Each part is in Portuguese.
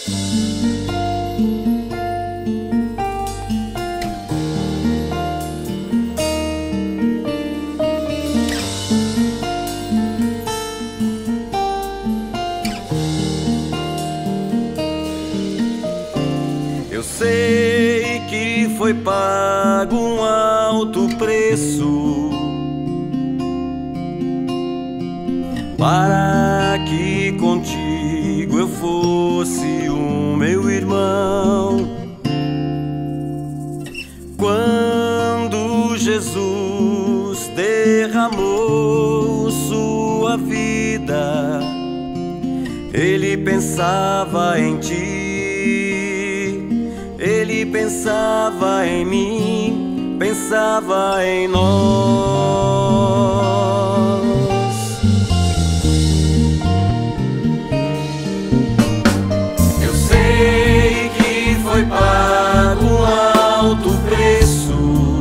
Eu sei que foi pago um alto preço para que contigo eu fosse o meu irmão. Quando Jesus derramou sua vida, Ele pensava em ti, Ele pensava em mim, pensava em nós. Eu sei que foi pago um alto preço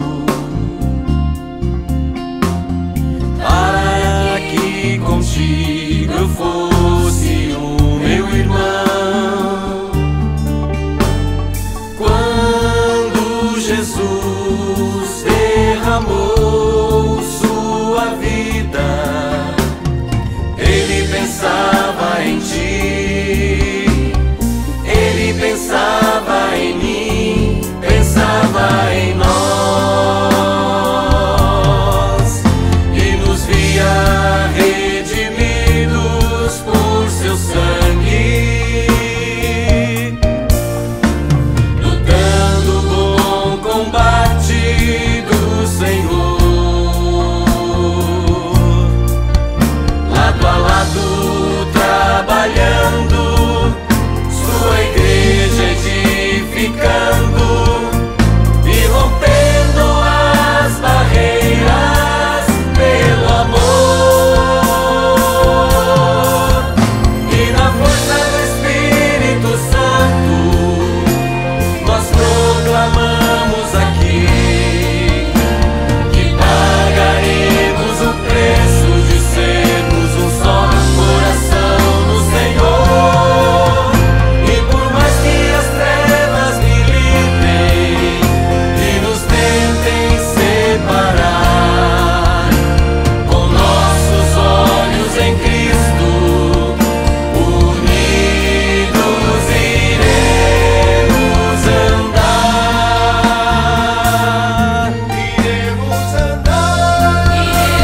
para que contigo eu fosse o meu irmão. Quando Jesus derramou sua vida, Ele pensava em ti, Ele pensava em mim, pensava em nós, e nos via redimidos por seu sangue, lutando o bom combate do Senhor, lado a lado trabalhando, sua igreja edificando e rompendo as barreiras pelo amor. E na força do Espírito Santo nós proclamamos aqui que pagaremos o preço de sermos um só coração no Senhor. E por mais que as trevas militem e nos tentem separar, com nossos olhos em Cristo, unidos iremos andar. Iremos andar.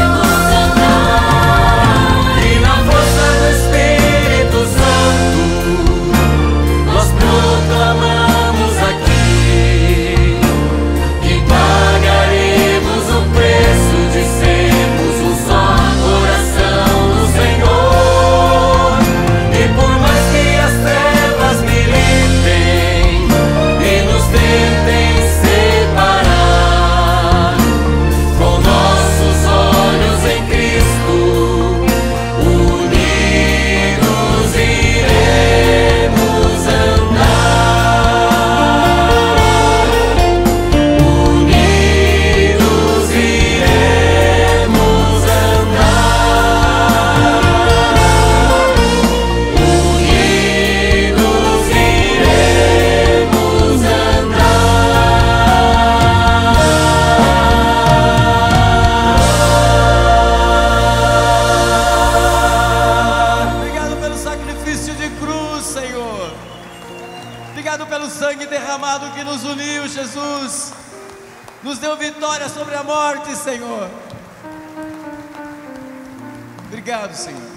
E na força do Espírito Santo nós proclamamos aqui que pagaremos o preço de sermos um só coração no Senhor. E por mais que as trevas militem e nos tentem separar, com nossos olhos em Cristo, unidos iremos andar. Unidos iremos andar. Unidos iremos andar. Obrigado pelo sacrifício de cruz, Senhor. Obrigado pelo sangue derramado que nos uniu, Jesus. Nos deu vitória sobre a morte, Senhor. Obrigado, Senhor.